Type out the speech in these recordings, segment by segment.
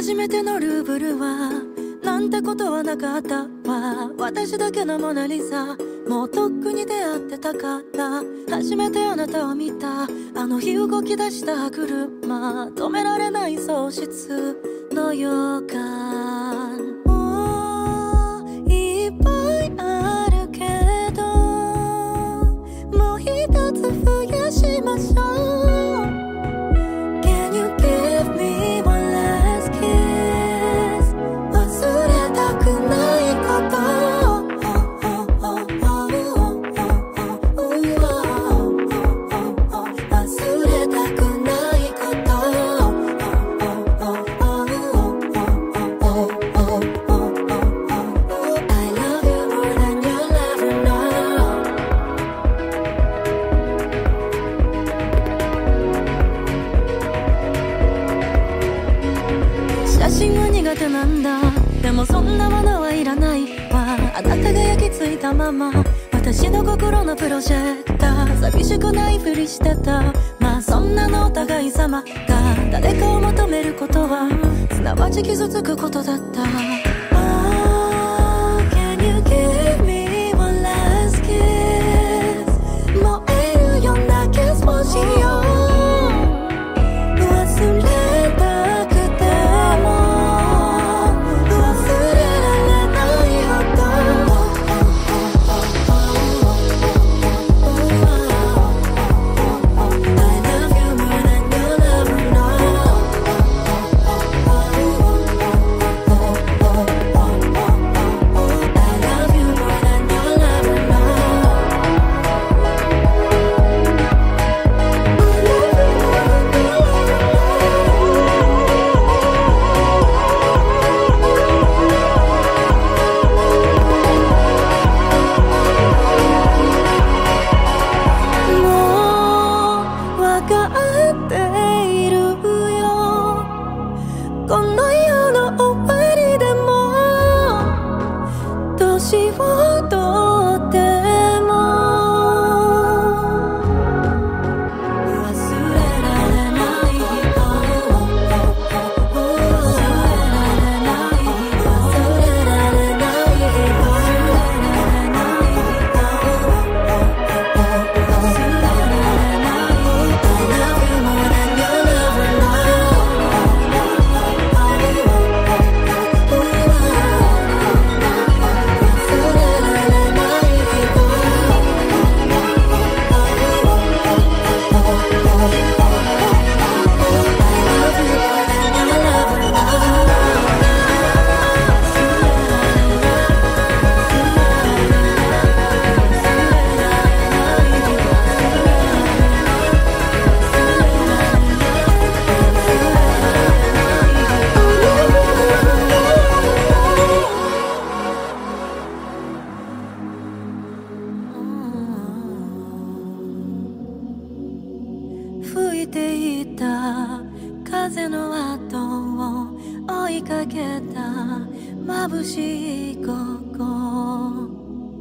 初めてのルーブルはなんてことはなかったわ。私だけのモナリザ、もうとっくに出会ってたから。初めてあなたを見たあの日動き出した車、止められない喪失の予感。いっぱいあるけどもう一つ増やしましょう。 Can you give me one last kiss? 忘れたくないこと、忘れたくないこと。 I love you more than you'll ever know. 写真は苦手なんだ。でもそんなものはいらないわ。あなたが焼き付いたまま私の心のプロジェクター、寂しくないふりしてた。まあそんなのお互い様が誰かを求めることはすなわち傷つくことだった。 Oh, can you give me one last kiss? 燃えるようなキスもしよう。忘れたくても忘れられないほど。 I love you more than you'll ever know. I love you more than you'll ever know. もうわかっているよ。この世の終わりでも年をとっても忘れられない人、忘れられない人、忘れられない人、忘れられない人、忘れられない。 I love you more than you'll ever know. 忘れられない人。 吹いていた風の後を追いかけた眩しい午後。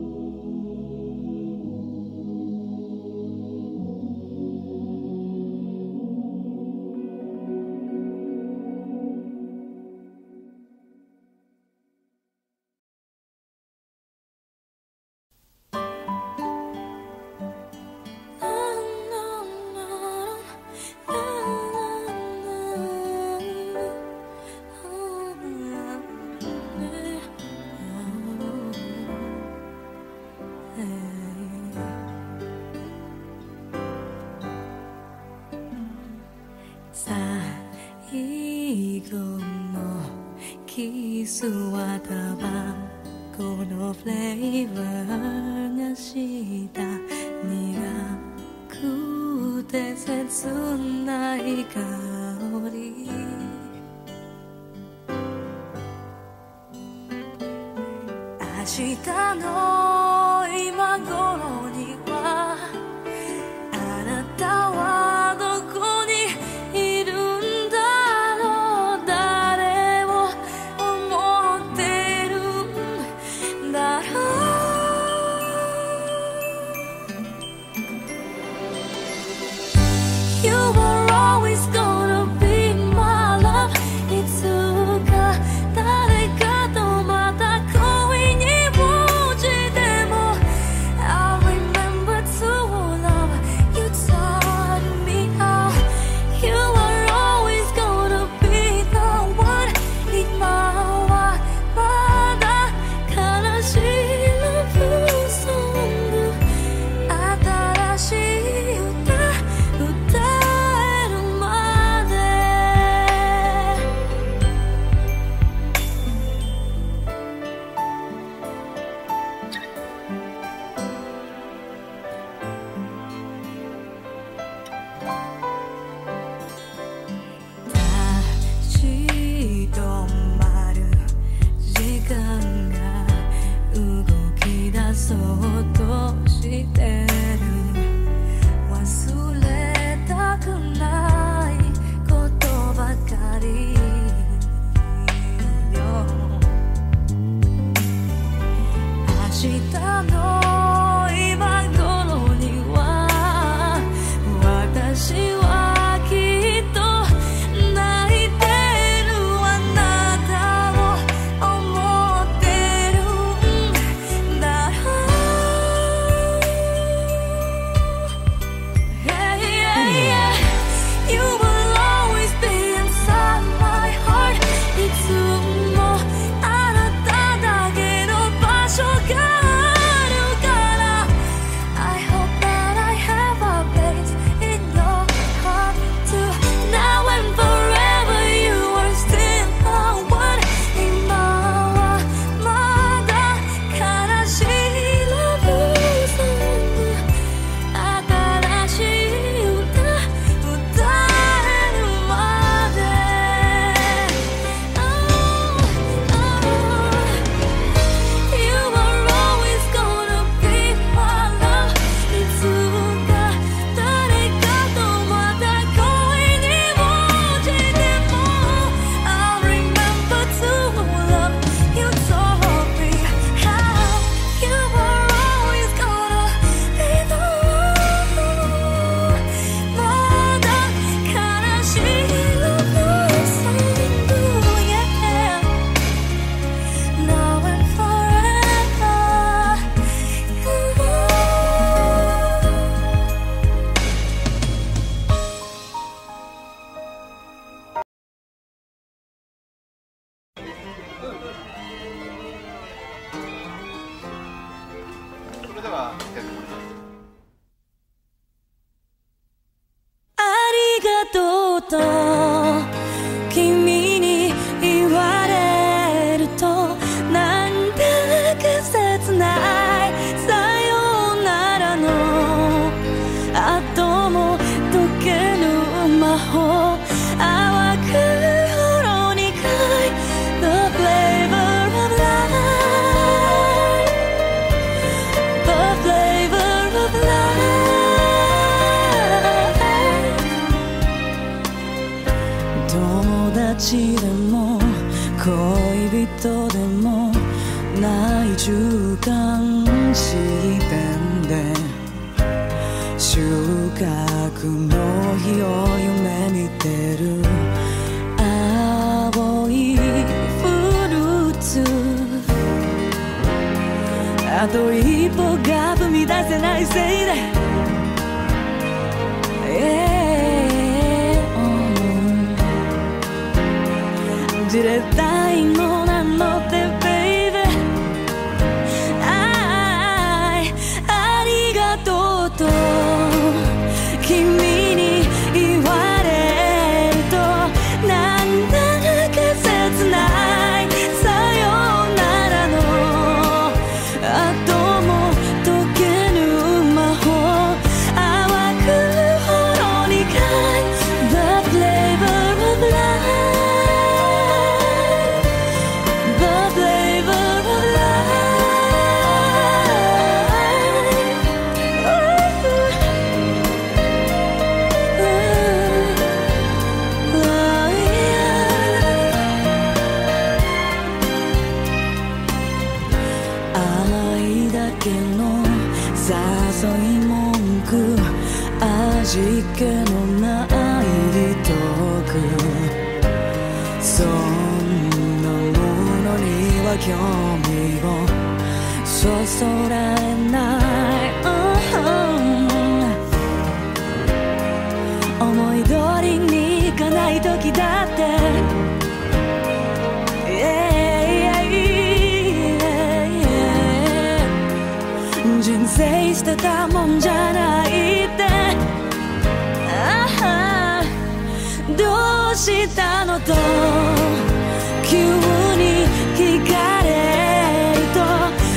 最後のキスはタバコのフレーバーがした苦くて切ない香り。明日の今頃にはあなたはどこにいるんだろう。誰を思ってるんだろう。You were always gonna be my love. It took 友達でも恋人でもない中間地点で収穫の日を夢見てる青いフルーツあと一歩が踏み出せないせいでじれったいのなのって baby ありがとうと君に言われるとなんだか切ないさよならの後も解けぬ魔法淡くほろ苦い The flavor of life誘い文句味気のないトークそんなものには興味をそそられない、思い通りにいかない時だって人生捨てたもんじゃないってどうしたのと急に聞かれると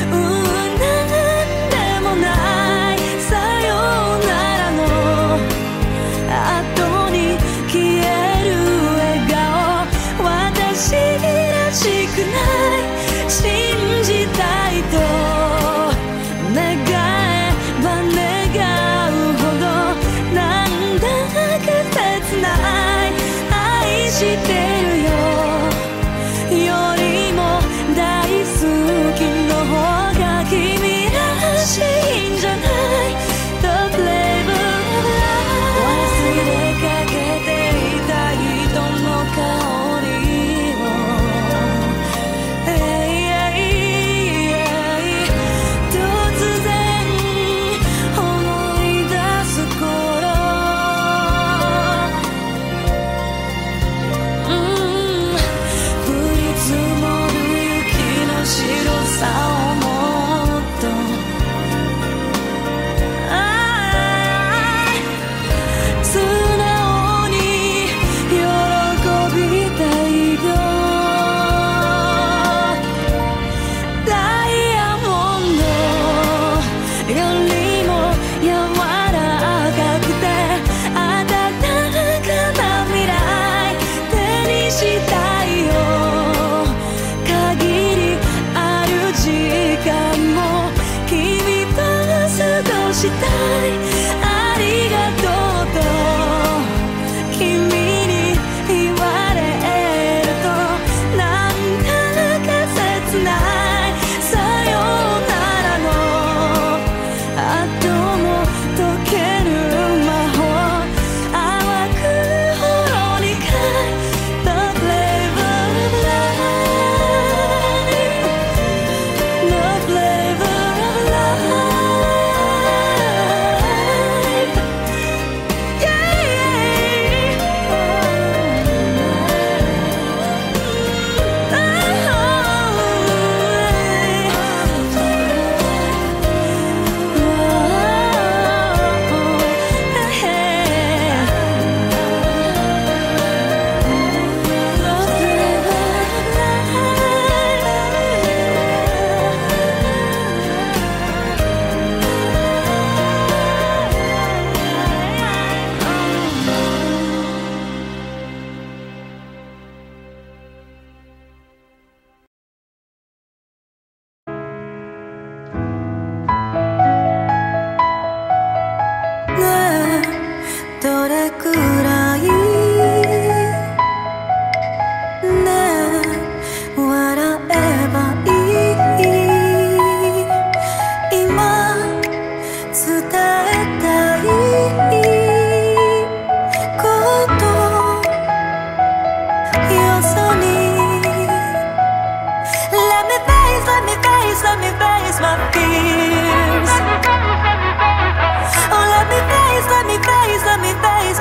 なんでもないさよならの後に消える笑顔私らしくない信じたいと願えば願うほどなんだか切ない愛してるよよりも大好きの方が君らしいんじゃない The flavor of life 忘れかけていた人の香りを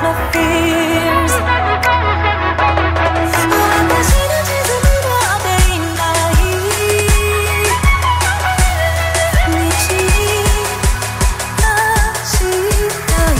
my fears 私の地図になっていない道に走ったい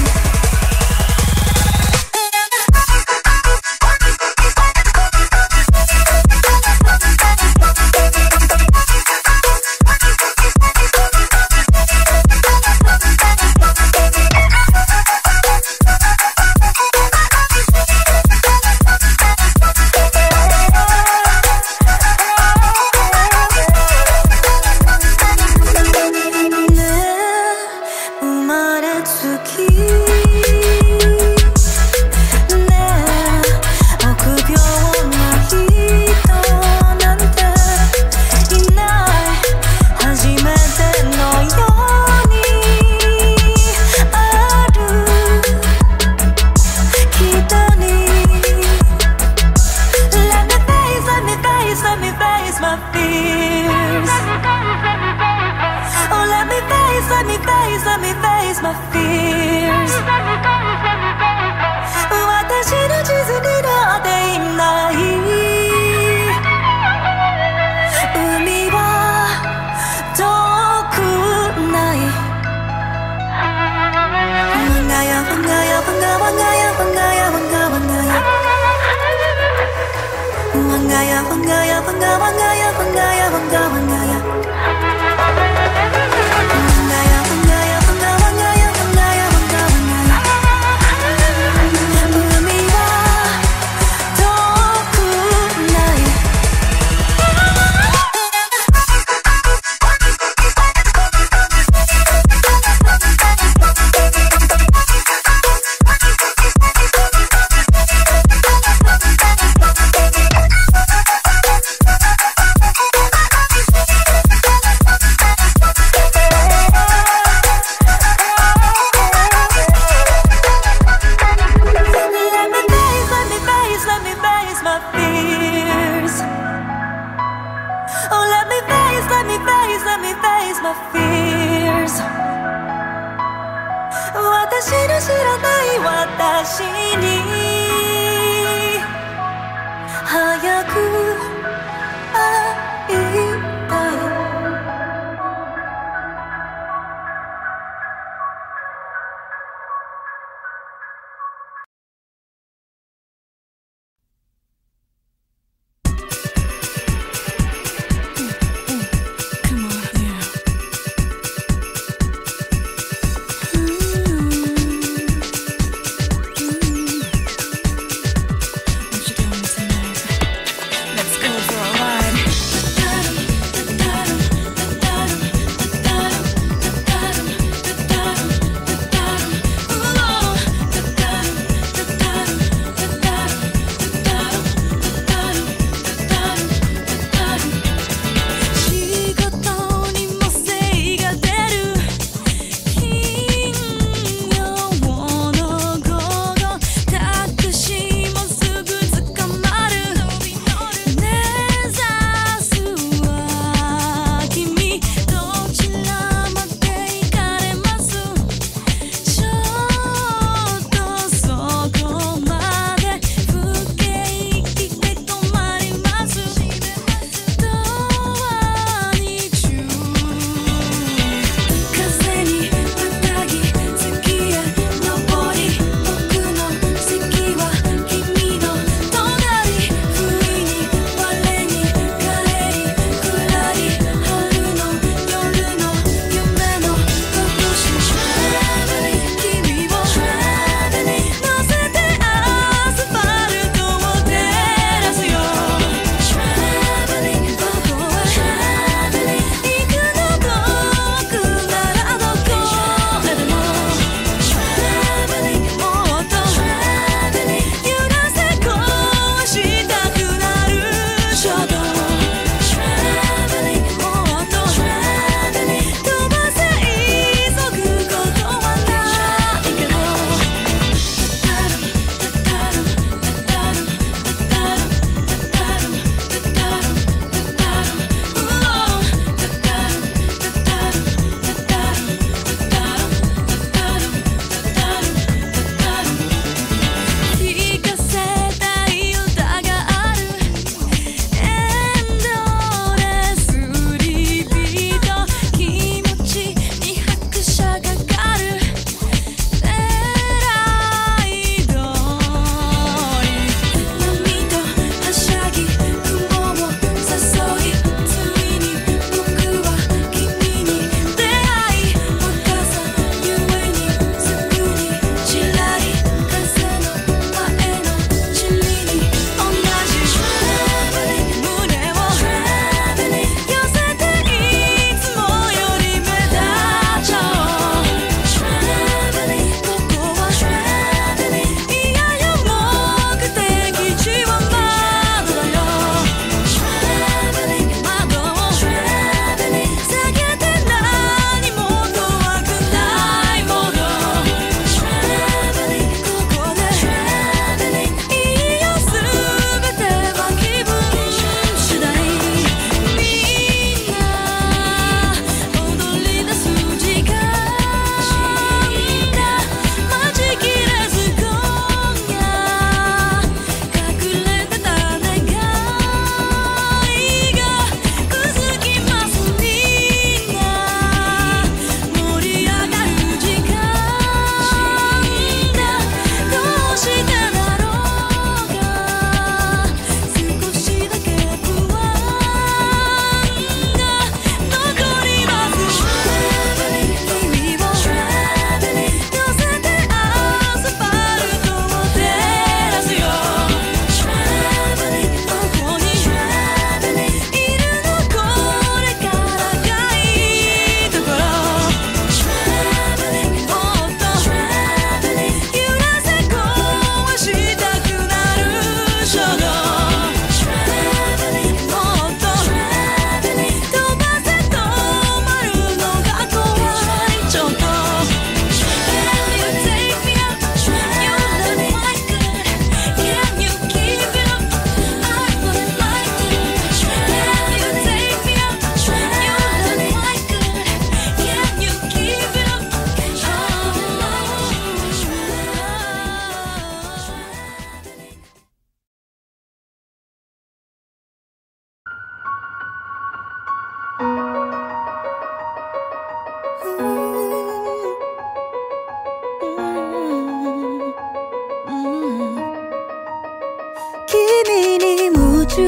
君に夢中、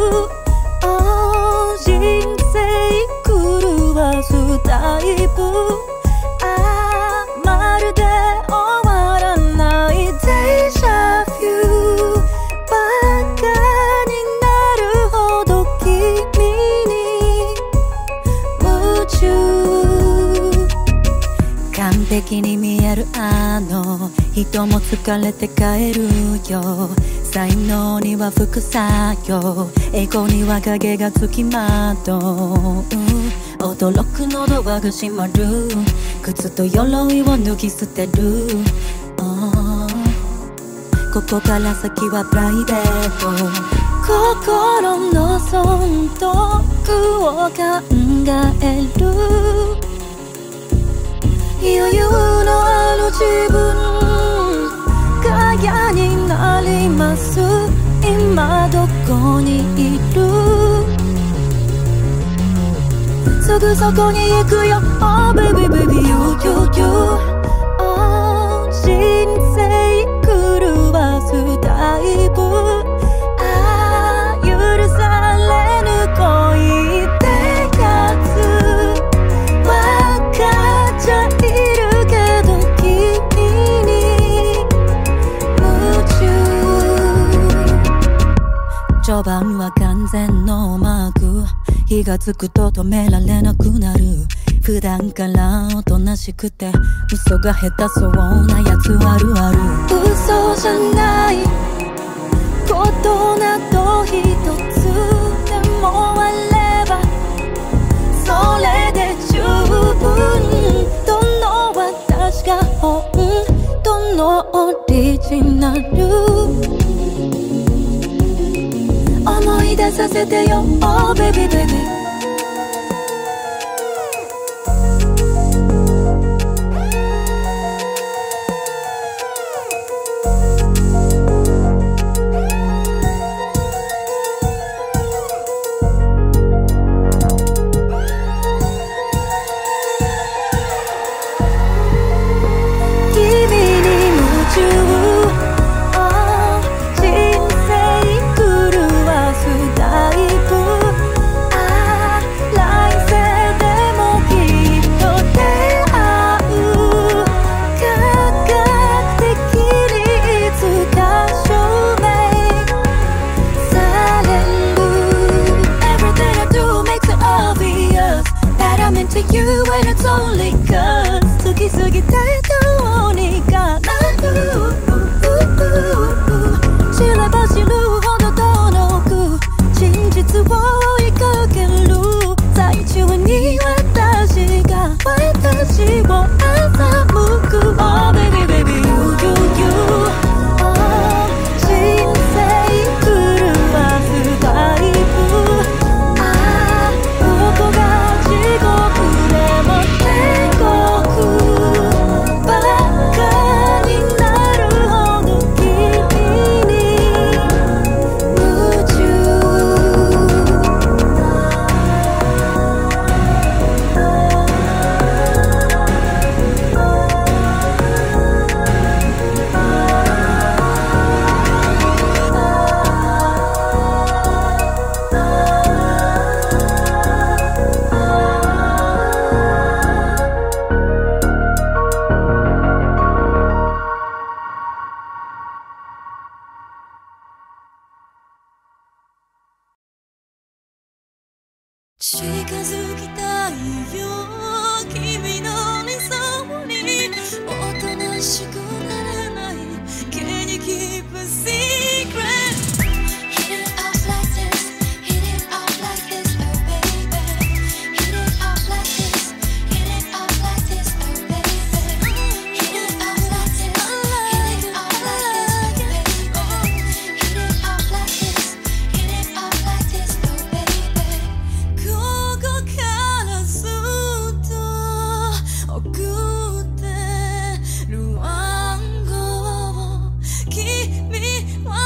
人生狂わすタイプ、まるで終わらないデジャビュー、バカになるほど君に夢中。完璧に見えるあの人も疲れて帰るよ。才能には副作用、栄光には影がつきまとう。驚くのドアが閉まる、靴と鎧を脱ぎ捨てる。ここから先はプライベート、心の損得を考える。余裕のある自分、ガヤになります。今どこにいる？すぐそこに行くよ。Oh baby baby you you you、 人生狂わすタイプ、許されぬ恋ってやつ、わかっちゃいるけど君に夢中。序盤は完全ノーマーク、火がつくと止められなくなる。普段からおとなしくて嘘が下手そうなやつあるある。嘘じゃないことなど一つでもあればそれで十分。どの私が本当のオリジナル、思い出させてよ。Oh baby baby、You when it's only cause 好きすぎてどうにかなる。知れば知るほど遠く真実を追いかける最中に私が私を欺く。 Oh baby baby you you you、 人生狂わすタイプ、ここが地獄でも天国、バカになるほど君に夢中。近づきたいよ君の理想に、おとなしくなれない Can you keep a secret? Hit it off like this, hit it off like this, oh baby. Hit it off like this, hit it off like this, oh baby. Hit it off like this, hit it off like this, baby. Hit it off like this, hit it off like this, oh baby. ここからずっと送ってる暗号を君は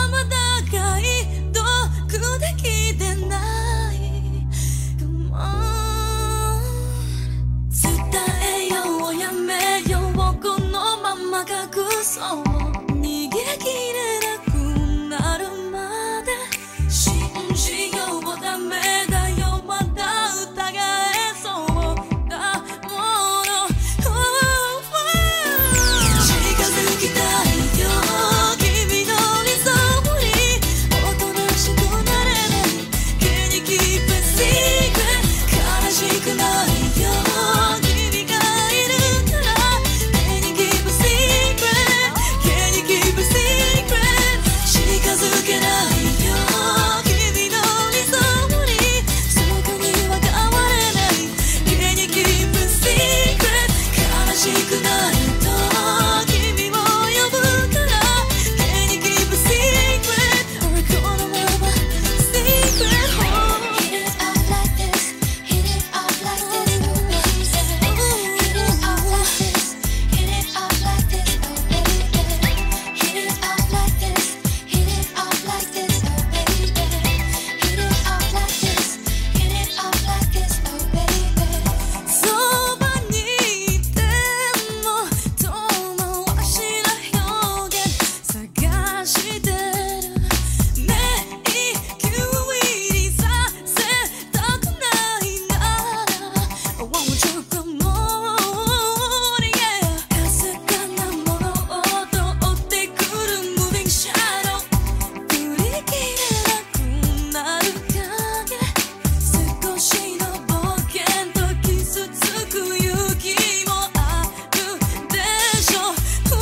けないよ君の理想にそこには変われない Can you keep a secret 悲しくなると君を呼ぶから Can you keep a secret 俺このまま secret Hit it up like this Hit it up like this Oh baby Hit it up like this Hit it up like this Oh baby Hit it up like this Hit it up like this Oh baby Hit it up like this Hit it up like this Oh baby そばにいても遠回しな表現探してる迷宮入りさせたくないなら I want you come on yeah かすかなものを通ってくる Moving shadow 振り切れなくなる影少しの冒険と傷つく勇気もあるでしょ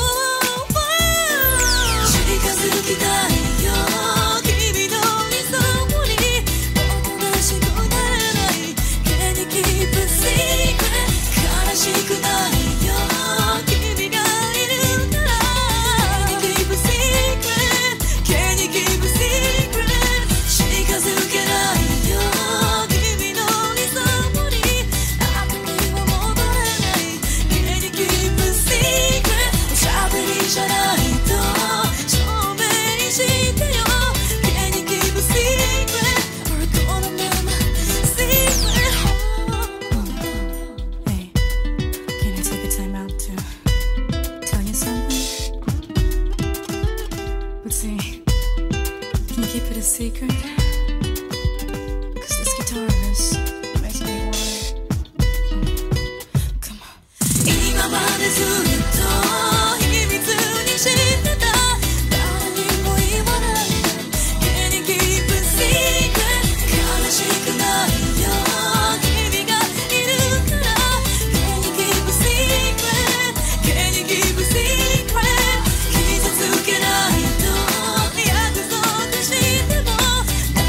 近づきたいよ君の理想におとなしくなれない Can you keep a secret 悲しくないよ君がいるから Can you keep a secret Can you keep a secret 近づけないよ君の理想に後には戻れない Can you keep a secret おしゃべりじゃないと証明にしてよ Can you keep a secret 俺このまま secret Hey, can I take a time out to tell you something? Let's see, can you keep it a secret? Cause this guitar is making me worry Come on 今までずっと秘密にしてた誰にも言わない Can you keep a secret 悲しくないよ君がいるから Can you keep a secret Can you keep a secret 傷つけないと約束しても大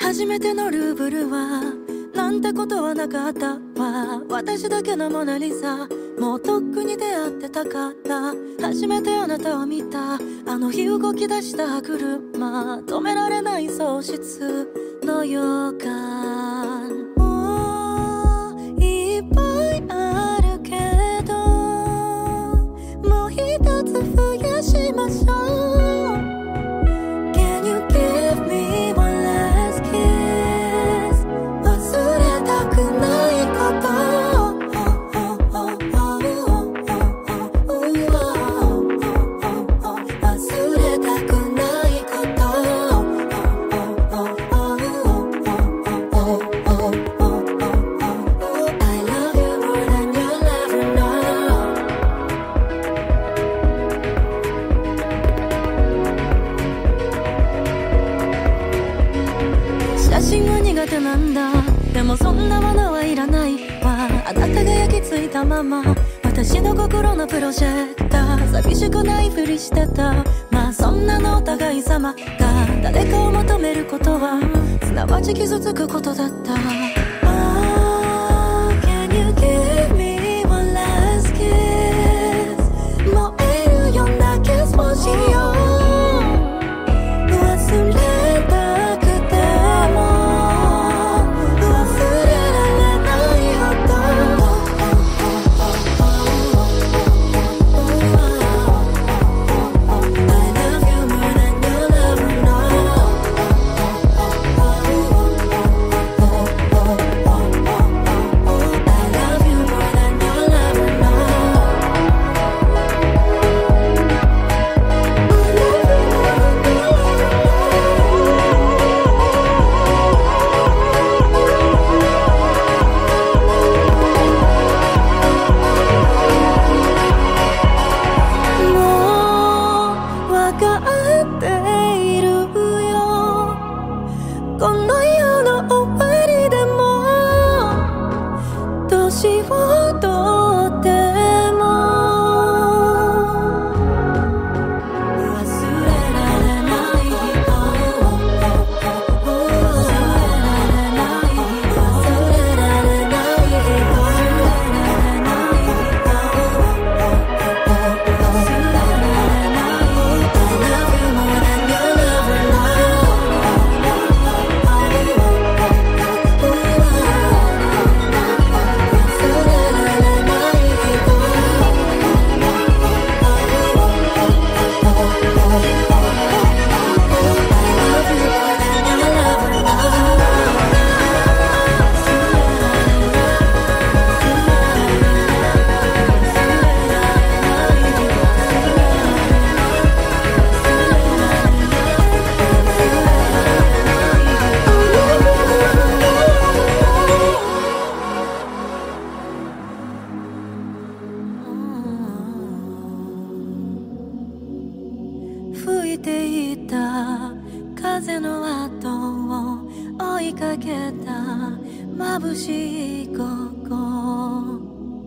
初めてのルーブルはなんてことはなかったわ。私だけのモナリザ、もうとっくに出会ってたから。初めてあなたを見たあの日動き出した車、止められない喪失の予感。いっぱいあるけどもう一つ増やしましょう。 Can you give me one last kiss 忘れたくないこと忘れたくないこと I love you more than you'll ever know。 写真は苦手なんだ。でもそんなものはいらないわ。あなたが焼き付いたまま私の心のプロジェクター、寂しくないふりしてた。まあそんなのお互い様が誰かを求めることはすなわち傷つくことだった。 Can you give me one last kiss 燃えるようなキスをしよう。忘れたくても忘れられないほど I love you more than you'll ever know。 I love you more than you'll ever know。 もうわかっているよ、この世の終わりでも年をとっても忘れられない人、忘れられない人、忘れられない人、忘れられない人、忘れられない。 I love you more than you'll ever know。 忘れられない人。 吹いていた風の後を追いかけた眩しい午後。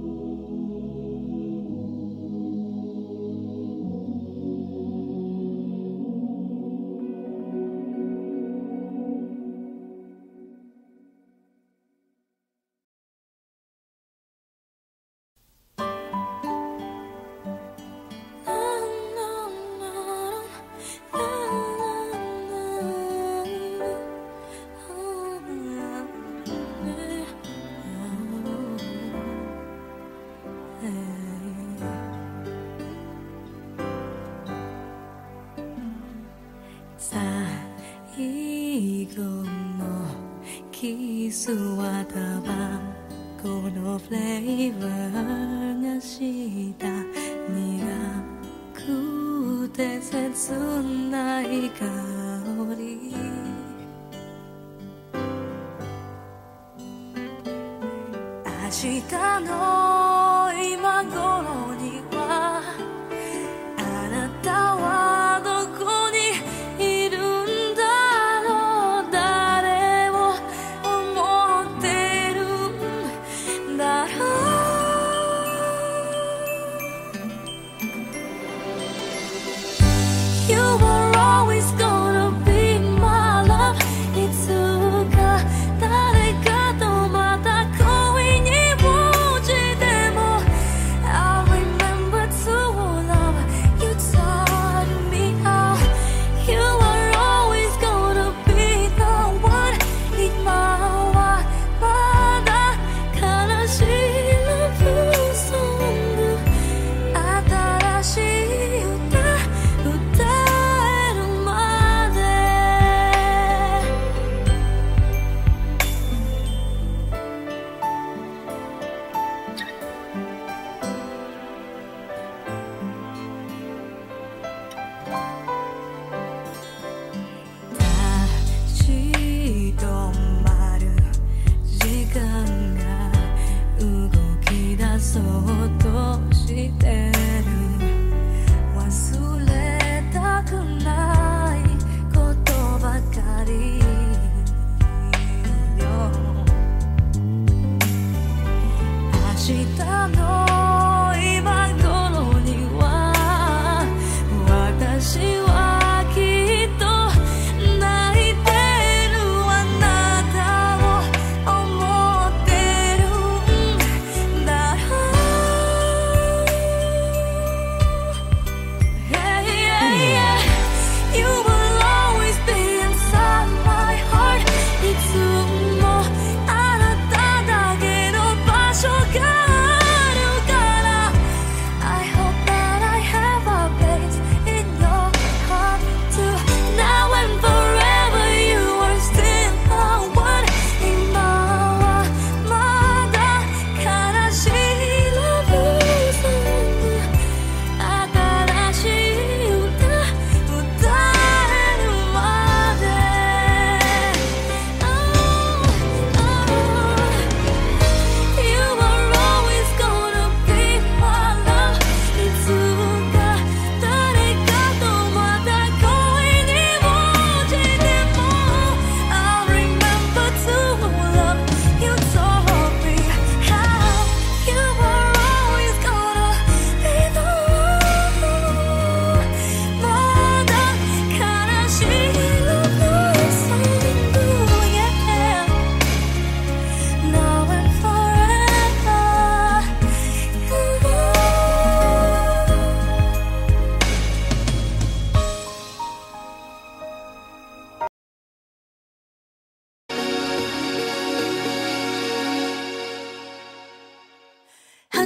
最後のキスはタバコのフレーバーがした苦くて切ない香り。明日の今頃にはあなたはどこにいるんだろう。誰を思ってるんだろう。You were always gonna be my love. It's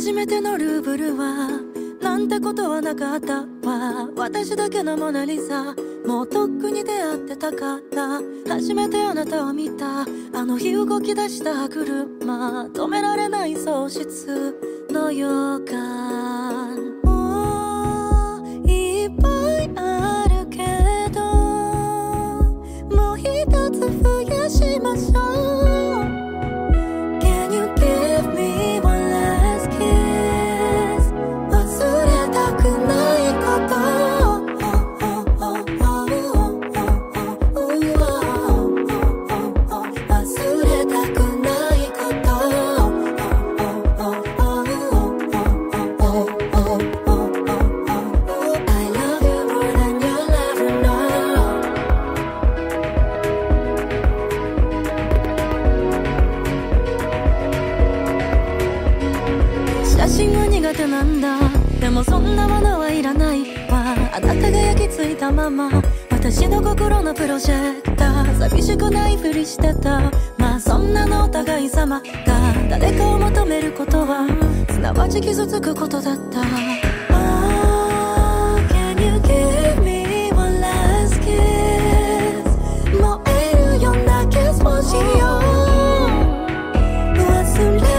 初めてのルーブルはなんてことはなかったわ。私だけのモナリザ、もうとっくに出会ってたから。初めてあなたを見たあの日動き出した車、止められない喪失の予感。もういっぱいあるけどもう一つ増やしましょう。 Can you give me one last kiss 忘れたくないことなんだ。でもそんなものはいらないわ。あなたが焼き付いたまま私の心のプロジェクター、寂しくないふりしてた。まあそんなのお互い様が誰かを求めることはすなわち傷つくことだった。 Oh, can you give me one last kiss 燃えるようなキスをしよう。忘れ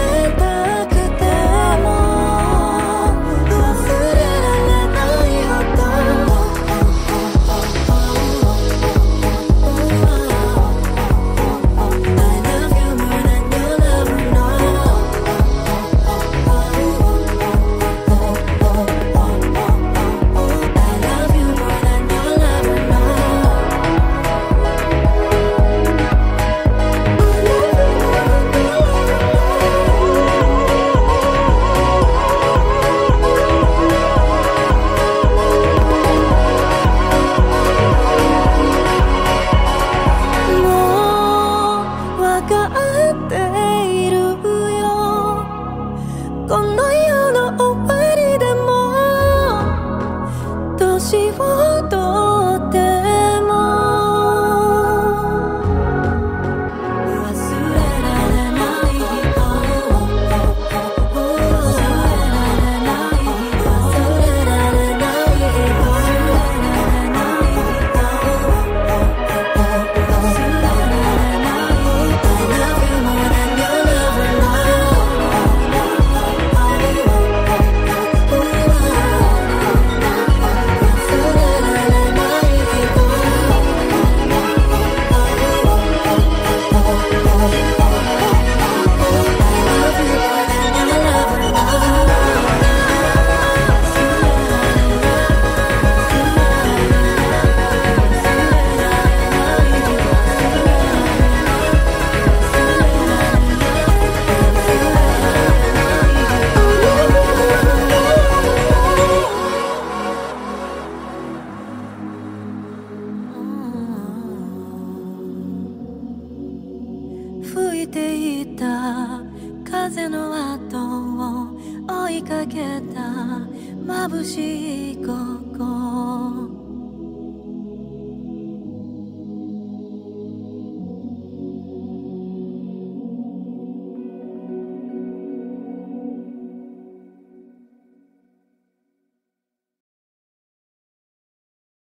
吹いていた風の後を追いかけた眩しい午後。